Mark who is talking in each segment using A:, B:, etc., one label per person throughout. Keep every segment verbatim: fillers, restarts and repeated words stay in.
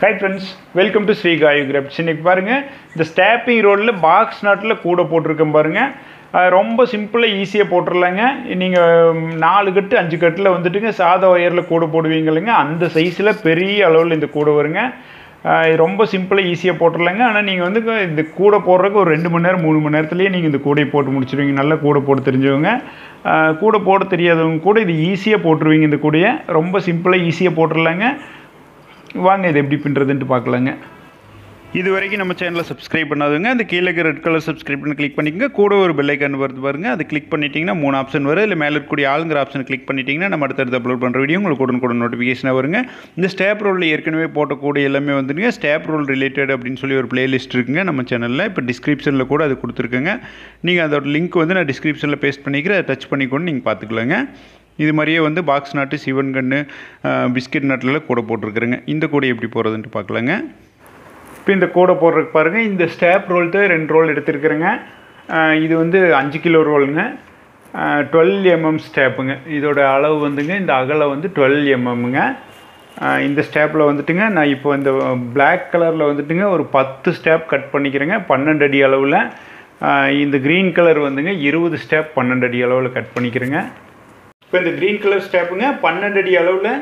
A: Hi friends, welcome to Sri GAYU Grapes. இன்னைக்கு பாருங்க இந்த ஸ்டாப்பிங் ரோல்ல பாக்ஸ் நாட்ல கூட போட்டுருக்கேன் பாருங்க. ரொம்ப சிம்பிளா ஈஸியா போட்டுறலாங்க. நீங்க நாலு கட்டு அஞ்சு கட்டுல வந்துட்டுங்க சாதா ஒயர்ல கூட போடுவீங்கலங்க அந்த சைஸ்ல பெரிய அளவுல இந்த கூட வருங்க. ரொம்ப சிம்பிளா ஈஸியா போட்டுறலாங்க. ஆனா நீங்க வந்து இந்த கூட போடுறதுக்கு ஒரு ரெண்டு மணி நேரம் மூணு மணி நேரத்திலேயே நீங்க இந்த கூடையை போட்டு முடிச்சிருவீங்க. நல்லா கூட போட தெரிஞ்சவங்க. கூட போட தெரியாதவங்க கூட இது ஈஸியா போட்டுருவீங்க இந்த கூடையை. ரொம்ப சிம்பிளா ஈஸியா போட்டுறலாங்க. வாங்க இது எப்படி பின்றதுன்னு பார்க்கலாங்க. இது வரைக்கும் நம்ம சேனலை சப்ஸ்கிரைப் பண்ணாதுங்க அந்த கீழே ரெட் கலர் சப்ஸ்கிரைப் பண்ணி கிளிக் பண்ணிக்கங்க. கூட ஒரு பெல் ஐக்கான் வருது பாருங்க, அது கிளிக் பண்ணிட்டீங்கன்னா மூணு ஆப்ஷன் வரும். இல்லை மேலே இருக்கக்கூடிய ஆளுங்கிற ஆப்ஷன் கிளிக் பண்ணிட்டீங்கன்னா நம்ம அடுத்தடுத்து அப்லோட் பண்ணுற வீடியோ உங்களுக்கு உடனுக்குடன் நோட்டிஃபிகேஷனாக வருங்க. இந்த ஸ்டேப் ரோலில் ஏற்கனவே போட்டக்கூடிய எல்லாமே வந்துடுங்க ஸ்டேப் ரோல் ரிலேட்டட் அப்படின்னு சொல்லி ஒரு பிளேலிஸ்ட் இருக்குங்க நம்ம சேனலில். இப்போ டிஸ்கிரிப்ஷனில் கூட அது கொடுத்துருக்குங்க. நீங்கள் அதோட லிங்க் வந்து நான் டிஸ்கிரிப்ஷனில் பேஸ்ட் பண்ணிக்கிறேன், அதை டச் பண்ணிக்கொண்டு நீங்கள் பார்த்துக்கலாங்க. இது மாதிரியே வந்து பாக்ஸ் நாட்டு சிவன் கன்று பிஸ்கட் நாட்டில் கூட போட்டிருக்குறேங்க. இந்த கூடை எப்படி போகிறதுன்ட்டு பார்க்கலாங்க. இப்போ இந்த கூடை போடுறதுக்கு பாருங்கள், இந்த ஸ்டேப் ரோல் தான் ரெண்டு ரோல் எடுத்துருக்குறேங்க. இது வந்து அஞ்சு கிலோ ரோலுங்க, டுவெல் எம்எம் ஸ்டேப்புங்க. இதோட அளவு வந்துங்க இந்த அகலம் வந்து டுவெல் எம்எம்ங்க. இந்த ஸ்டேப்பில் வந்துட்டுங்க நான் இப்போ இந்த பிளாக் கலரில் வந்துட்டுங்க ஒரு பத்து ஸ்டேப் கட் பண்ணிக்கிறேங்க பன்னெண்டு அடி அளவில். இந்த க்ரீன் கலர் வந்துங்க இருபது ஸ்டேப் பன்னெண்டு அடி அளவில் கட் பண்ணிக்கிறேங்க. இப்போ இந்த க்ரீன் கலர் ஸ்டேப்புங்க பன்னெண்டு அடி அளவில்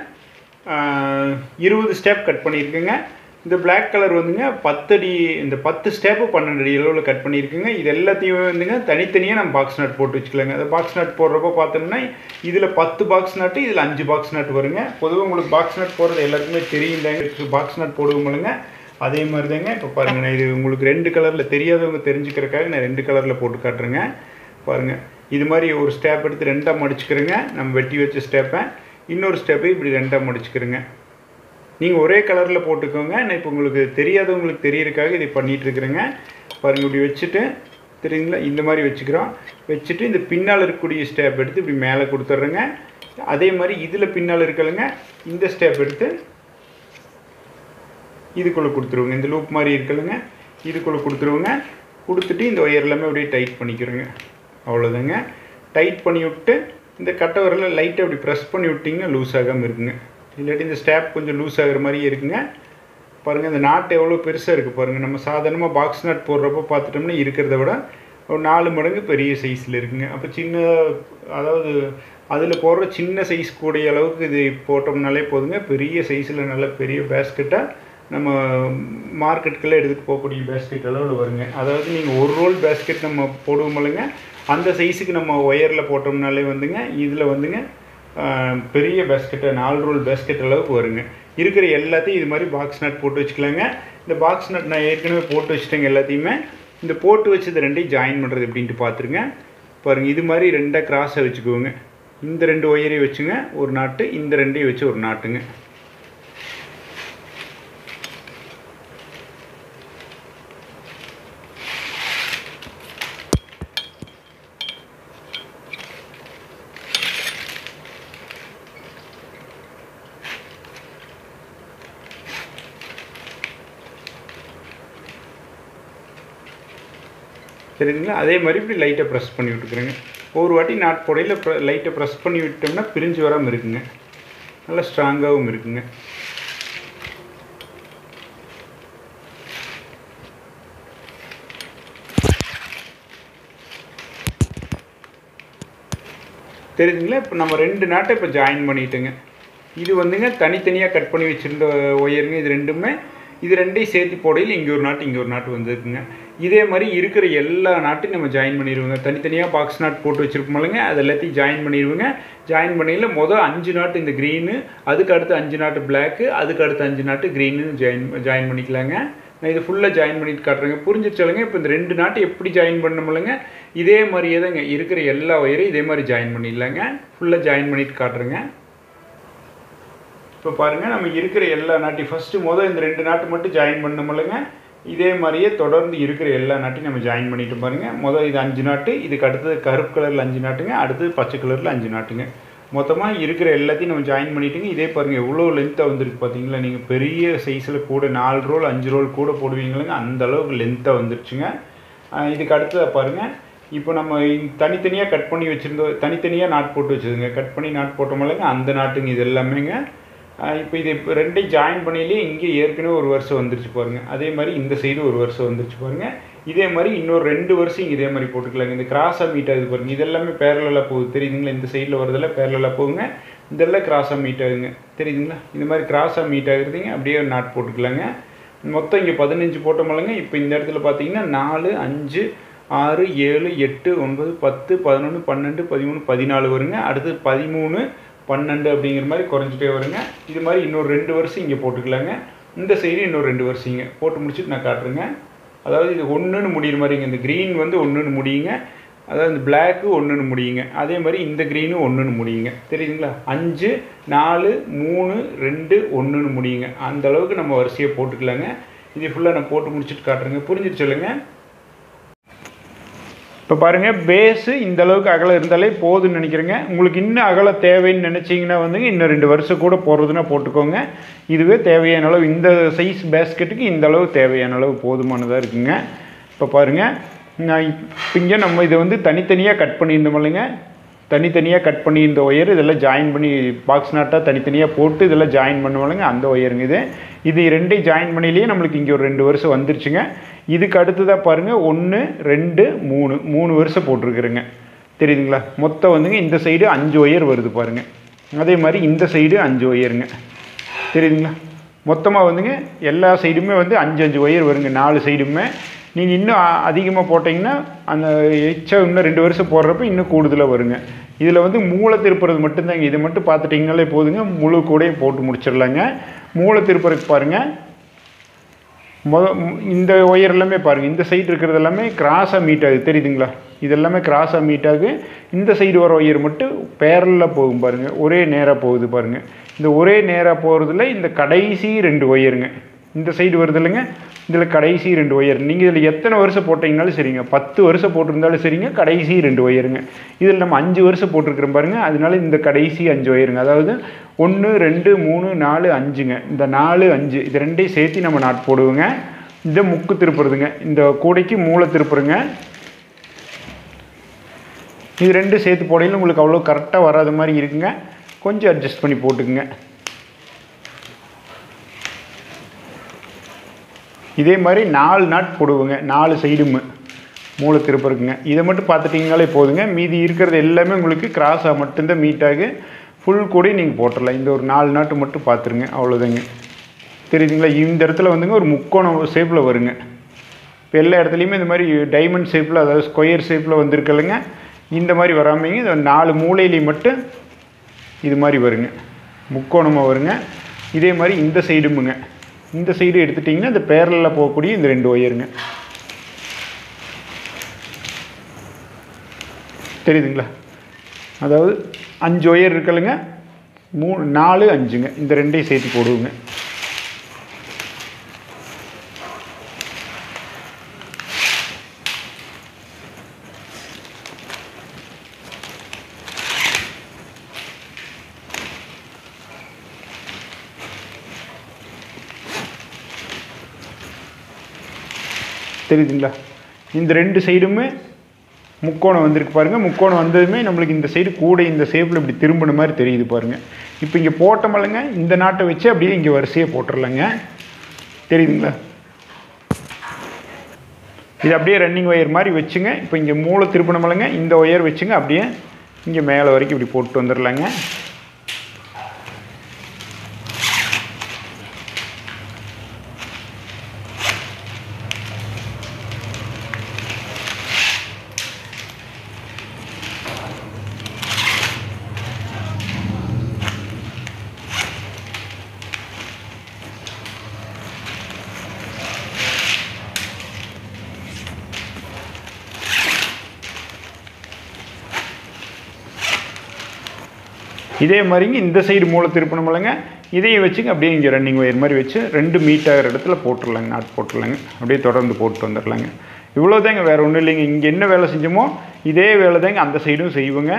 A: இருபது ஸ்டெப் கட் பண்ணியிருக்குங்க. இந்த பிளாக் கலர் வந்துங்க பத்து அடி இந்த பத்து ஸ்டெப்பு பன்னெண்டு அடி அளவில் கட் பண்ணியிருக்குங்க. இது எல்லாத்தையுமே வந்துங்க தனித்தனியாக நம்ம பாக்ஸ் நாட் போட்டு வச்சுக்கலாங்க. அந்த பாக்ஸ் நாட் போடுறப்போ பார்த்தோம்னா இதில் பத்து பாக்ஸ் நாட்டு இதில் அஞ்சு பாக்ஸ் நாட் வருங்க. பொதுவாக உங்களுக்கு பாக்ஸ் நாட் போடுறது எல்லாருக்குமே தெரியுந்தாங்க, பாக்ஸ் நாட் போடுவோம்லங்க. அதே மாதிரி தாங்க இப்போ பாருங்கள், நான் இது உங்களுக்கு ரெண்டு கலரில் தெரியாதவங்க தெரிஞ்சுக்கிறதுக்காக நான் ரெண்டு கலரில் போட்டு காட்டுறேங்க. பாருங்கள், இது மாதிரி ஒரு ஸ்டெப் எடுத்து ரெண்டாக மடிச்சுக்கிறேங்க. நம்ம வெட்டி வச்ச ஸ்டெப்பை இன்னொரு ஸ்டெப்பை இப்படி ரெண்டாக மடிச்சுக்கிறேங்க. நீங்கள் ஒரே கலரில் போட்டுக்கோங்க. நான் இப்போ உங்களுக்கு தெரியாதவங்களுக்கு தெரியறதுக்காக இதை பண்ணிகிட்ருக்குறேங்க. பாருங்கள், இப்படி வச்சுட்டு தெரியுங்களா, இந்த மாதிரி வச்சுக்கிறோம். வச்சுட்டு இந்த பின்னால் இருக்கக்கூடிய ஸ்டெப் எடுத்து இப்படி மேலே கொடுத்துட்றேங்க. அதே மாதிரி இதில் பின்னால் இருக்கலைங்க இந்த ஸ்டெப் எடுத்து இதுக்குள்ளே கொடுத்துருவோங்க. இந்த லூப் மாதிரி இருக்கலைங்க இதுக்குள்ளே கொடுத்துருவோங்க. கொடுத்துட்டு இந்த ஒயர் எல்லாமே அப்படியே டைட் பண்ணிக்கிறோங்க. அவ்வளோதாங்க. டைட் பண்ணி விட்டு இந்த கட்டை வரல லைட்டாக அப்படி ப்ரெஸ் பண்ணி விட்டிங்கன்னா லூஸ் ஆகாமல் இருக்குங்க. இல்லாட்டி இந்த ஸ்டேப் கொஞ்சம் லூஸ் ஆகிற மாதிரியே இருக்குங்க. பாருங்கள், இந்த நாட்டு எவ்வளோ பெருசாக இருக்குது பாருங்கள். நம்ம சாதாரணமாக பாக்ஸ் நாட் போடுறப்போ பார்த்துட்டோம்னா இருக்கிறத விட ஒரு நாலு மடங்கு பெரிய சைஸில் இருக்குங்க. அப்போ சின்ன அதாவது அதில் போடுற சின்ன சைஸ் கூடிய அளவுக்கு இது போட்டோம்னாலே போதுங்க. பெரிய சைஸில் நல்ல பெரிய பேஸ்கெட்டாக நம்ம மார்க்கெட்டுக்கெல்லாம் எடுத்துகிட்டு போகக்கூடிய பேஸ்கெட் அளவில் வருங்க. அதாவது நீங்கள் ஒரு ரோல் பேஸ்கெட் நம்ம போடுவோம் இல்லைங்க, அந்த சைஸுக்கு நம்ம ஒயரில் போட்டோம்னாலே வந்துங்க இதில் வந்துங்க பெரிய பேஸ்கெட்டை நாலு ரோல் பேஸ்கெட் அளவுக்கு வருங்க. இருக்கிற எல்லாத்தையும் இது மாதிரி பாக்ஸ் நட் போட்டு வச்சுக்கலாங்க. இந்த பாக்ஸ் நட் நான் ஏற்கனவே போட்டு வச்சுட்டேங்க எல்லாத்தையுமே. இந்த போட்டு வச்சது ரெண்டையும் ஜாயின் பண்ணுறது எப்படின்ட்டு பார்த்துருங்க. பாருங்கள், இது மாதிரி ரெண்டாக கிராஸை வச்சுக்குவோங்க. இந்த ரெண்டு ஒயரையும் வச்சுங்க ஒரு நாட்டு, இந்த ரெண்டையும் வச்சு ஒரு நாட்டுங்க. சரிங்களா, அதே மாதிரி இப்படி லைட்டாக ப்ரெஸ் பண்ணி விட்டுக்கிறேங்க. ஒரு வாட்டி நாட் போடையில் ப்ர லைட்டை ப்ரெஸ் பண்ணி விட்டோம்னா பிரிஞ்சு வராமல் இருக்குங்க, நல்லா ஸ்ட்ராங்காகவும் இருக்குங்க. தெரியுதுங்களா, இப்போ நம்ம ரெண்டு நாட்டை இப்போ ஜாயின் பண்ணிட்டோங்க. இது வந்துங்க தனித்தனியாக கட் பண்ணி வச்சுருந்த ஒயருங்க. இது ரெண்டுமே இது ரெண்டையும் சேர்த்து போடையில் இங்கே ஒரு நாட்டு இங்கே ஒரு நாட்டு வந்துருக்குங்க. இதே மாதிரி இருக்கிற எல்லா நாட்டையும் நம்ம ஜாயின் பண்ணிடுவோங்க. தனித்தனியாக பாக்ஸ் நாட் போட்டு வச்சுருப்போம்லங்க, அது எல்லாத்தையும் ஜாயின் பண்ணிடுவோங்க. ஜாயின் பண்ணியில் மொதல் அஞ்சு நாட்டு இந்த க்ரீனு, அதுக்கு அடுத்து அஞ்சு நாட்டு பிளாக்கு, அதுக்கு அடுத்து அஞ்சு நாட்டு க்ரீனு ஜாயின் ஜாயின் பண்ணிக்கலாங்க. நான் இது ஃபுல்லாக ஜாயின் பண்ணிட்டு காட்டுறேங்க. புரிஞ்சிருச்சாலுங்க. இப்போ இந்த ரெண்டு நாட்டு எப்படி ஜாயின் பண்ணமுல்லங்க இதே மாதிரியே தாங்க இருக்கிற எல்லா ஒயரையும் இதே மாதிரி ஜாயின் பண்ணிடலாங்க. ஃபுல்லாக ஜாயின் பண்ணிட்டு காட்டுறேங்க. இப்போ பாருங்கள், நம்ம இருக்கிற எல்லா நாட்டையும் ஃபஸ்ட்டு மொதல் இந்த ரெண்டு நாட்டு மட்டும் ஜாயின் பண்ணமுல்லங்க இதே மாதிரியே தொடர்ந்து இருக்கிற எல்லா நாட்டையும் நம்ம ஜாயின் பண்ணிட்டு பாருங்கள். மொதல் இது அஞ்சு நாட்டு, இதுக்கு அடுத்தது கருப்பு கலரில் அஞ்சு நாட்டுங்க, அடுத்தது பச்சை கலரில் அஞ்சு நாட்டுங்க. மொத்தமாக இருக்கிற எல்லாத்தையும் நம்ம ஜாயின் பண்ணிட்டுங்க. இதே பாருங்கள் எவ்வளோ லென்த்தாக வந்துருக்கு பார்த்தீங்களா. நீங்கள் பெரிய சைஸில் கூட நாலு ரோல் அஞ்சு ரோல் கூட போடுவீங்களுங்க, அந்த அளவுக்கு லென்த்தாக வந்துருச்சுங்க. இதுக்கு அடுத்தது பாருங்கள், இப்போ நம்ம தனித்தனியாக கட் பண்ணி வச்சுருந்தோம், தனித்தனியாக நாட் போட்டு வச்சுருங்க. கட் பண்ணி நாட் போட்டோமில்லங்க அந்த நாட்டுங்க இது எல்லாமேங்க இப்போ இது இப்போ ரெண்டையும் ஜாயின் பண்ணிலே இங்கே ஏற்கனவே ஒரு வருஷம் வந்துருச்சு பாருங்கள். அதே மாதிரி இந்த சைடு ஒரு வருஷம் வந்துருச்சு பாருங்கள். இதே மாதிரி இன்னொரு ரெண்டு வருஷம் இங்கே இதே மாதிரி போட்டுக்கலாங்க. இந்த கிராஸாக மீட் ஆகுது பாருங்கள். இதெல்லாமே பேரலாக போகுது தெரியுதுங்களா? இந்த சைடில் வரதெல்லாம் பேரலாக போகுங்க. இதெல்லாம் கிராஸாக மீட் ஆகுங்க தெரியுதுங்களா? இந்த மாதிரி கிராஸாக மீட் ஆகுறதுங்க அப்படியே ஒரு நாட் போட்டுக்கலாங்க. மொத்தம் இங்கே பதினஞ்சு போட்டோமில்லங்க. இப்போ இந்த இடத்துல பார்த்தீங்கன்னா நாலு அஞ்சு ஆறு ஏழு எட்டு ஒன்பது பத்து பதினொன்று பன்னெண்டு பதிமூணு பதினாலு வருங்க. அடுத்து பதிமூணு பன்னெண்டு அப்படிங்கிற மாதிரி குறைஞ்சிட்டே வருங்க. இது மாதிரி இன்னொரு ரெண்டு வருஷம் இங்கே போட்டுக்கலாங்க. இந்த சைடு இன்னொரு ரெண்டு வருஷம் இங்கே போட்டு முடிச்சுட்டு நான் காட்டுறேங்க. அதாவது இது ஒன்றுன்னு முடிகிற மாதிரிங்க. இந்த க்ரீன் வந்து ஒன்றுன்னு முடியுங்க. அதாவது இந்த பிளாக்கு ஒன்றுன்னு முடியுங்க. அதே மாதிரி இந்த க்ரீனும் ஒன்றுன்னு முடியுங்க தெரியுதுங்களா? அஞ்சு நாலு மூணு ரெண்டு ஒன்றுன்னு முடியுங்க. அந்த அளவுக்கு நம்ம வரிசையை போட்டுக்கலாங்க. இது ஃபுல்லாக நான் போட்டு முடிச்சுட்டு காட்டுறேங்க. புரிஞ்சுட்டு சொல்லுங்கள். இப்போ பாருங்கள், பேஸு இந்த அளவுக்கு அகலம் இருந்தாலே போதுன்னு நினைக்கிறேங்க. உங்களுக்கு இன்னும் அகலம் தேவைன்னு நினச்சிங்கன்னா வந்துங்க இன்னும் ரெண்டு வருஷம் கூட போடுறதுன்னா போட்டுக்கோங்க. இதுவே தேவையான அளவு இந்த சைஸ் பேஸ்கெட்டுக்கு இந்த அளவு தேவையான அளவு போதுமானதாக இருக்குங்க. இப்போ பாருங்கள், நான் இப்போ இங்கே நம்ம இதை வந்து தனித்தனியாக கட் பண்ணியிருந்தோம் இல்லைங்க. தனித்தனியாக கட் பண்ணி இந்த ஒயர் இதெல்லாம் ஜாயின் பண்ணி பாக்ஸ் நாட்டாக தனித்தனியாக போட்டு இதெல்லாம் ஜாயின் பண்ணுவாங்க. அந்த ஒயருங்க இது இது ரெண்டையும் ஜாயின் பண்ணிலேயே நம்மளுக்கு இங்கே ஒரு ரெண்டு வருஷம் வந்துருச்சுங்க. இதுக்கு அடுத்ததாக பாருங்கள், ஒன்று ரெண்டு மூணு மூணு வருஷம் போட்டிருக்குறேங்க தெரியுதுங்களா? மொத்தம் வந்துங்க இந்த சைடு அஞ்சு ஒயர் வருது பாருங்கள். அதே மாதிரி இந்த சைடு அஞ்சு ஒயருங்க தெரியுதுங்களா? மொத்தமாக வந்துங்க எல்லா சைடுமே வந்து அஞ்சு அஞ்சு ஒயர் வருங்க. நாலு சைடுமே நீங்கள் இன்னும் அதிகமாக போட்டிங்கன்னா அந்த எச்சா இன்னும் ரெண்டு வருஷம் போடுறப்ப இன்னும் கூடுதலாக வருங்க. இதில் வந்து மூளை திருப்புறது மட்டும்தாங்க. இதை மட்டும் பார்த்துட்டிங்கனாலே போதுங்க. முழு கூடையும் போட்டு முடிச்சிடலாங்க. மூளை திருப்புறதுக்கு பாருங்கள், மொத இந்த ஒயர் எல்லாமே பாருங்கள், இந்த சைடு இருக்கிறது எல்லாமே கிராஸாக மீட் ஆகுது தெரியுதுங்களா? இதெல்லாமே கிராஸாக மீட் ஆகுது. இந்த சைடு வர ஒயர் மட்டும் பேரலாக போகும் பாருங்கள். ஒரே நேராக போகுது பாருங்கள். இந்த ஒரே நேராக போகிறதுல இந்த கடைசி ரெண்டு ஒயருங்க இந்த சைடு வருது இல்லைங்க. இதில் கடைசி ரெண்டு ஒயர் நீங்கள் இதில் எத்தனை வருஷம் போட்டிங்கனாலும் சரிங்க. பத்து வருஷம் போட்டிருந்தாலும் சரிங்க. கடைசி ரெண்டு ஒயருங்க. இதில் நம்ம அஞ்சு வருஷம் போட்டிருக்கிறோம் பாருங்கள். அதனால இந்த கடைசி அஞ்சு ஒயருங்க. அதாவது ஒன்று ரெண்டு மூணு நாலு அஞ்சுங்க. இந்த நாலு அஞ்சு இது ரெண்டையும் சேர்த்து நம்ம நாட் போடுவோங்க. இந்த முக்கு திருப்புறதுங்க. இந்த கூடைக்கு மூளை திருப்புறங்க. இது ரெண்டு சேர்த்து போடையில் உங்களுக்கு அவ்வளோ கரெக்டாக வராத மாதிரி இருக்குங்க. கொஞ்சம் அட்ஜஸ்ட் பண்ணி போட்டுக்குங்க. இதே மாதிரி நாலு நாட் போடுவோங்க. நாலு சைடுமே மூளை திருப்பருக்குங்க. இதை மட்டும் பார்த்துட்டிங்கனாலே போதுங்க. மீதி இருக்கிறது எல்லாமே உங்களுக்கு கிராஸாக மட்டும்தான் மீட் ஆகு. ஃபுல் கூட நீங்கள் போட்டுடலாம். இந்த ஒரு நாலு நாட்டு மட்டும் பார்த்துருங்க. அவ்வளோதாங்க தெரியுதுங்களா? இந்த இடத்துல வந்துங்க ஒரு முக்கோணம் ஷேப்பில் வருங்க. இப்போ எல்லா இடத்துலையுமே இந்த மாதிரி டைமண்ட் ஷேப்பில், அதாவது ஸ்கொயர் ஷேப்பில் வந்திருக்கலைங்க. இந்த மாதிரி வராமைங்க இந்த நாலு மூலையிலையும் மட்டும் இது மாதிரி வருங்க. முக்கோணமாக வருங்க. இதே மாதிரி இந்த சைடுமுங்க. இந்த சைடு எடுத்துட்டிங்கன்னா இந்த பேரலில் போகக்கூடிய இந்த ரெண்டு ஒயருங்க தெரியுதுங்களா? அதாவது அஞ்சு ஒயர் இருக்கலைங்க. மூணு நாலு அஞ்சுங்க. இந்த ரெண்டையும் சேர்த்து போடுவோங்க. தெரியுதுங்களா? இந்த ரெண்டு சைடுமே முக்கோணம் வந்திருக்கு பாருங்கள். முக்கோணம் வந்ததுமே நம்மளுக்கு இந்த சைடு கூட இந்த ஷேப்பில் இப்படி திரும்பின மாதிரி தெரியுது பாருங்கள். இப்போ இங்கே போட்டோமல்லங்க, இந்த நாட்டை வச்சு அப்படியே இங்கே வரிசையை போட்டுடலாங்க. தெரியுதுங்களா? இது அப்படியே ரன்னிங் ஒயர் மாதிரி வச்சுங்க. இப்போ இங்கே மூளை திருப்பினமல்லங்க, இந்த ஒயர் வச்சுங்க அப்படியே இங்கே மேலே வரைக்கும் இப்படி போட்டு வந்துடலாங்க. இதே மாதிரிங்க இந்த சைடு மூளை திருப்பணுமில்லங்க, இதையும் வச்சுங்க அப்படியே இங்கே ரன்னிங் ஒயர் மாதிரி வச்சு ரெண்டு மீட் ஆகிற இடத்துல போட்டுடலாங்க. நாட் போட்டுடலாங்க. அப்படியே தொடர்ந்து போட்டு வந்துடலாங்க. இவ்வளோதாங்க, வேறு ஒன்றும் இல்லைங்க. இங்கே என்ன வேலை செஞ்சோமோ இதே வேலை தாங்க அந்த சைடும் செய்வோங்க.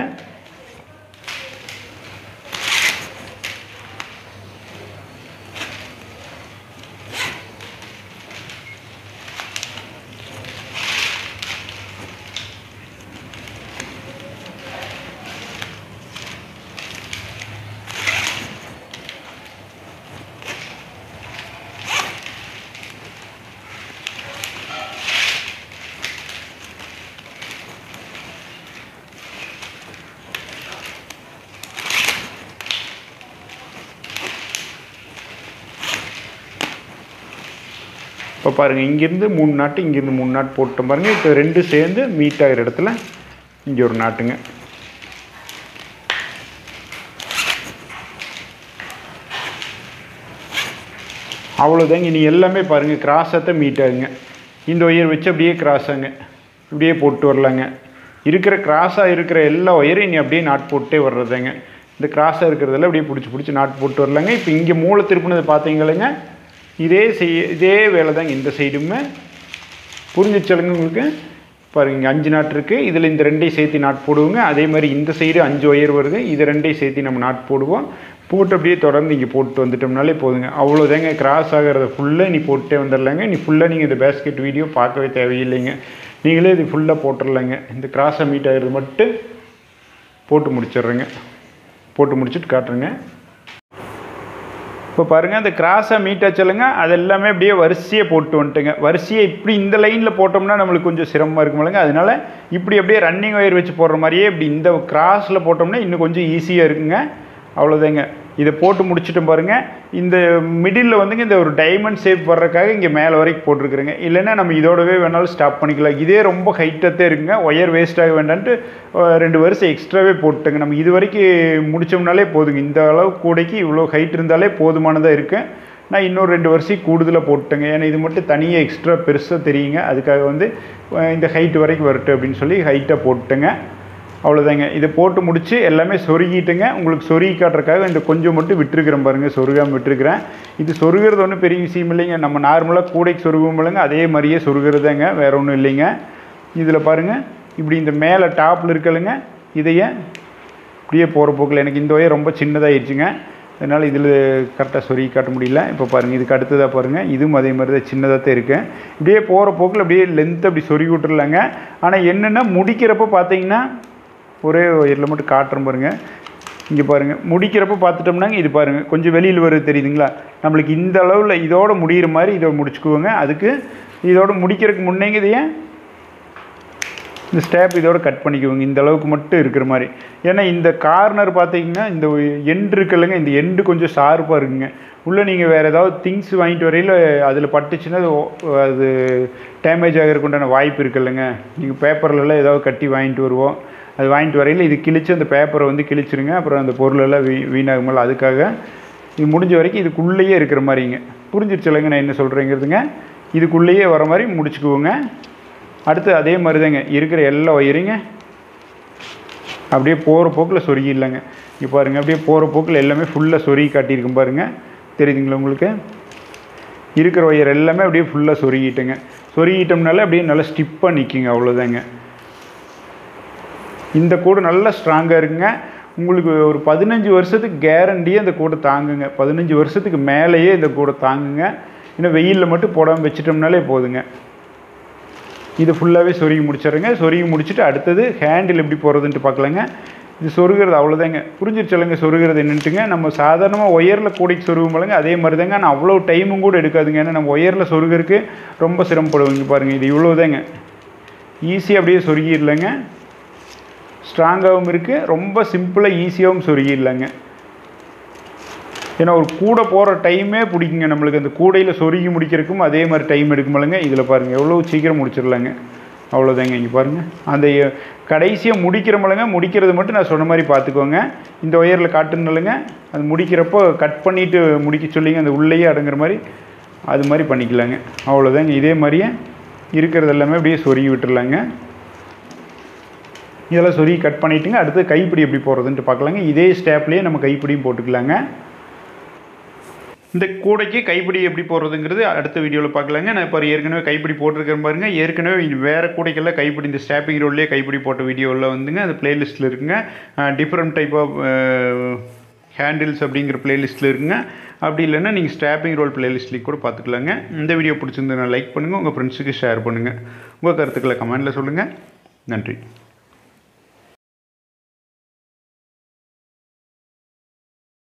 A: இப்போ பாருங்கள், இங்கேருந்து மூணு நாட்டு, இங்கேருந்து மூணு நாட்டு போட்டோம் பாருங்கள். இப்போ ரெண்டு சேர்ந்து மீட் ஆகிற இடத்துல இங்கே ஒரு நாட்டுங்க. அவ்வளோதாங்க. இனி எல்லாமே பாருங்கள் கிராஸாக மீட் ஆகுங்க. இந்த ஒயர் வச்சு அப்படியே கிராஸாங்க இப்படியே போட்டு வரலாங்க. இருக்கிற கிராஸாக இருக்கிற எல்லா ஒயரும் இனி அப்படியே நாட் போட்டே வர்றதுங்க. இந்த கிராஸாக இருக்கிறதெல்லாம் அப்படியே பிடிச்சி பிடிச்சி நாட் போட்டு வரலாங்க. இப்போ இங்கே மூளை திருப்பினது பார்த்தீங்களேங்க, இதே செய் இதே வேலை தாங்க இந்த சைடுமே. புரிஞ்சிச்சலுங்க உங்களுக்கு? பாருங்க, இங்கே அஞ்சு நாட் இருக்குது. இதில் இந்த ரெண்டையும் சேர்த்து நாட் போடுவோங்க. அதே மாதிரி இந்த சைடு அஞ்சு ஒயர் வருது, இது ரெண்டையும் சேர்த்து நம்ம நாட் போடுவோம். போட்டு அப்படியே தொடர்ந்து இங்கே போட்டு வந்துட்டோம்னாலே போதுங்க. அவ்வளோதாங்க. கிராஸ் ஆகிறத ஃபுல்லாக நீ போட்டே வந்துடலாங்க. நீ ஃபுல்லாக நீங்கள் இந்த பேஸ்கெட் வீடியோ பார்க்கவே தேவையில்லைங்க. நீங்களே இது ஃபுல்லாக போட்டுடலாங்க. இந்த கிராஸை மீட் ஆகிறது மட்டும் போட்டு முடிச்சிடுறேங்க. போட்டு முடிச்சுட்டு காட்டுறேங்க. இப்போ பாருங்கள், அந்த கிராஸை மீட் ஆச்சலுங்க, அது எல்லாமே அப்படியே வரிசையை போட்டு வந்துட்டுங்க. வரிசையை இப்படி இந்த லைனில் போட்டோம்னா நம்மளுக்கு கொஞ்சம் சிரமமாக இருக்குமில்லங்க. அதனால் இப்படி அப்படியே ரன்னிங் ஒயர் வச்சு போடுற மாதிரியே இப்படி இந்த கிராஸில் போட்டோம்னா இன்னும் கொஞ்சம் ஈஸியாக இருக்குங்க. அவ்வளோதாங்க. இதை போட்டு முடிச்சுட்டு பாருங்கள், இந்த மிடில் வந்துங்க இந்த ஒரு டைமண்ட் ஷேப் வர்றதுக்காக இங்கே மேலே வரைக்கும் போட்டிருக்குறேங்க. இல்லைன்னா நம்ம இதோடவே வேணாலும் ஸ்டாப் பண்ணிக்கலாம். இதே ரொம்ப ஹைட்டாகத்தே இருக்குங்க. ஒயர் வேஸ்ட் ஆக வேண்டான்ட்டு ரெண்டு வருஷம் எக்ஸ்ட்ராவே போட்டுங்க. நம்ம இது வரைக்கும் முடித்தோம்னாலே போதுங்க. இந்த அளவு கூடைக்கு இவ்வளோ ஹைட் இருந்தாலே போதுமானதாக இருக்குது. நான் இன்னொரு ரெண்டு வருஷம் கூடுதலாக போட்டுங்க. ஏன்னா இது மட்டும் தனியாக எக்ஸ்ட்ரா பெருசாக தெரியுங்க. அதுக்காக வந்து இந்த ஹைட் வரைக்கும் வரட்டும் அப்படின்னு சொல்லி ஹைட்டாக போட்டுங்க. அவ்வளோதாங்க. இதை போட்டு முடித்து எல்லாமே சொருகிட்டுங்க. உங்களுக்கு சொருகி காட்டுறதுக்காக இந்த கொஞ்சம் மட்டும் விட்டுருக்குறேன் பாருங்கள், சொருகாமல் விட்டுருக்குறேன். இது சொருகிறது ஒன்றும் பெரிய விஷயம் இல்லைங்க. நம்ம நார்மலாக கூடைக்கு சொருகும் இல்லைங்க, அதே மாதிரியே சொருகிறதாங்க, வேறு ஒன்றும் இல்லைங்க. இதில் பாருங்கள், இப்படி இந்த மேலே டாப்பில் இருக்கலுங்க, இதையே இப்படியே போகிற போக்கில் எனக்கு இந்த ஒயர் ரொம்ப சின்னதாகிடுச்சுங்க. அதனால் இதில் கரெக்டாக சொருகி காட்ட முடியல. இப்போ பாருங்கள், இதுக்கு அடுத்ததாக பாருங்கள், இதுவும் அதே மாதிரி தான் சின்னதாக தான் இருக்குது. இப்படியே போகிற போக்கில் அப்படியே லென்த்து அப்படி சொருகி விட்டுருலாங்க. ஆனால் என்னென்னா முடிக்கிறப்ப பார்த்தீங்கன்னா ஒரே ஒயரில் மட்டும் காட்டுறோம் பாருங்கள். இங்கே பாருங்கள், முடிக்கிறப்ப பார்த்துட்டோம்னாங்க இது பாருங்கள் கொஞ்சம் வெளியில் வருது தெரியுதுங்களா? நம்மளுக்கு இந்த அளவில் இதோடு முடிகிற மாதிரி இதை முடிச்சுக்குவோங்க. அதுக்கு இதோடு முடிக்கிறதுக்கு முன்னேங்க இதையே இந்த ஸ்டேப் இதோட கட் பண்ணிக்குவோங்க, இந்த அளவுக்கு மட்டும் இருக்கிற மாதிரி. ஏன்னா இந்த கார்னர் பார்த்தீங்கன்னா இந்த எண்டு இருக்குல்லங்க, இந்த எண்டு கொஞ்சம் ஷார்ப்பாக இருக்குங்க. உள்ளே நீங்கள் வேறு ஏதாவது திங்ஸ் வாங்கிட்டு வரையில் அதில் பட்டுச்சுன்னா அது டேமேஜ் ஆகிறதுக்கு உண்டான வாய்ப்பு இருக்குல்லங்க. நீங்கள் பேப்பர்லலாம் ஏதாவது கட்டி வாங்கிட்டு வருவோம், அது வாங்கிட்டு வரையில் இது கிழிச்சு அந்த பேப்பரை வந்து கிழிச்சிருங்க. அப்புறம் அந்த பொருளெல்லாம் வீ வீணாகும்போது அதுக்காக இது முடிஞ்ச வரைக்கும் இதுக்குள்ளேயே இருக்கிற மாதிரிங்க. புரிஞ்சிருச்சுலங்க நான் என்ன சொல்கிறேங்கிறதுங்க? இதுக்குள்ளேயே வர மாதிரி முடிச்சுக்குவோங்க. அடுத்து அதே மாதிரி தாங்க இருக்கிற எல்லா ஒயரிங்க அப்படியே போகிற போக்கில் சொருகிடலாங்க. இப்போ பாருங்கள், அப்படியே போகிற போக்கில் எல்லாமே ஃபுல்லாக சொருகி காட்டியிருக்கும் பாருங்கள், தெரியுதுங்களா உங்களுக்கு? இருக்கிற ஒயர் எல்லாமே அப்படியே ஃபுல்லாக சொருகிட்டுங்க. சொருகிட்டோம்னால அப்படியே நல்லா ஸ்டிப்பாக நிற்குங்க. அவ்வளோதாங்க. இந்த கூடை நல்லா ஸ்ட்ராங்காக இருக்குங்க. உங்களுக்கு ஒரு பதினஞ்சு வருஷத்துக்கு கேரண்டியே இந்த கூடை தாங்குங்க. பதினஞ்சு வருஷத்துக்கு மேலேயே இந்த கூடை தாங்குங்க. இன்னும் வெயிலில் மட்டும் போடாமல் வச்சிட்டோம்னாலே போதுங்க. இது ஃபுல்லாகவே சொருகி முடிச்சிடுறேங்க. சொருகி முடிச்சுட்டு அடுத்தது ஹேண்டில் எப்படி போகிறதுன்ட்டு பார்க்கலாங்க. இது சொருகிறது அவ்வளோதாங்க. புரிஞ்சிருச்சலங்க சொருகிறது என்னன்ட்டுங்க? நம்ம சாதாரணமாக ஒயரில் கூடைக்கு சொருகும் போலங்க அதே மாதிரி தாங்க. ஆனால் அவ்வளோ டைமும் கூட எடுக்காதுங்க. ஏன்னா நம்ம ஒயரில் சொருகிறதுக்கு ரொம்ப சிரமப்படுவோங்க. பாருங்கள், இது இவ்வளோதாங்க. ஈஸியாக அப்படியே சொருகிடலைங்க. ஸ்ட்ராங்காகவும் இருக்குது, ரொம்ப சிம்பிளாக ஈஸியாகவும் சொருகிடலாங்க. ஏன்னா ஒரு கூடை போகிற டைமே பிடிக்குங்க நம்மளுக்கு. அந்த கூடையில் சொருகி முடிக்கிறதுக்கும் அதே மாதிரி டைம் எடுக்குமில்லங்க. இதில் பாருங்கள் எவ்வளோ சீக்கிரம் முடிச்சிடலாங்க. அவ்வளோதாங்க. இங்கே பாருங்கள், அந்த கடைசியாக முடிக்கிறமில்லங்க, முடிக்கிறது மட்டும் நான் சொன்ன மாதிரி பார்த்துக்கோங்க. இந்த ஒயரில் காட்டுனில்லைங்க, அது முடிக்கிறப்போ கட் பண்ணிவிட்டு முடிக்க சொல்லிங்க, அந்த உள்ளேயே அடங்குற மாதிரி அது மாதிரி பண்ணிக்கலாங்க. அவ்வளோதாங்க. இதே மாதிரியே இருக்கிறது எல்லாமே அப்படியே சொருகி விட்டுடலாங்க. இதெல்லாம் சொருகி கட் பண்ணிவிட்டுங்க. அடுத்து கைப்பிடி எப்படி போடுறதுன்ட்டு பார்க்கலாங்க. இதே ஸ்டேப்லேயே நம்ம கைப்பிடியும் போட்டுக்கலாங்க. இந்த கூடைக்கு கைப்பிடி எப்படி போடுறதுங்கிறது அடுத்த வீடியோவில் பார்க்கலாங்க. நான் இப்போ ஏற்கனவே கைப்பிடி போட்டிருக்கேன் பாருங்க. ஏற்கனவே வேறு கூடைக்கெல்லாம் கைப்பிடி இந்த ஸ்டாப்பிங் ரோட்லேயே கைப்பிடி போட்ட வீடியோவில் வந்துங்க அது பிளேலிஸ்ட்டில் இருக்குங்க. டிஃப்ரெண்ட் டைப் ஆஃப் ஹேண்டில்ஸ் அப்படிங்கிற பிளேலிஸ்ட்டில் இருக்குங்க. அப்படி இல்லைன்னா நீங்கள் ஸ்டாப்பிங் ரோல் பிளேலிஸ்ட்லேயும் கூட பார்த்துக்கலாங்க. இந்த வீடியோ பிடிச்சிருந்ததுன்னா லைக் பண்ணுங்கள், உங்கள் ஃப்ரெண்ட்ஸுக்கு ஷேர் பண்ணுங்கள், உங்கள் கருத்துக்களை கமெண்ட்டில் சொல்லுங்கள். நன்றி.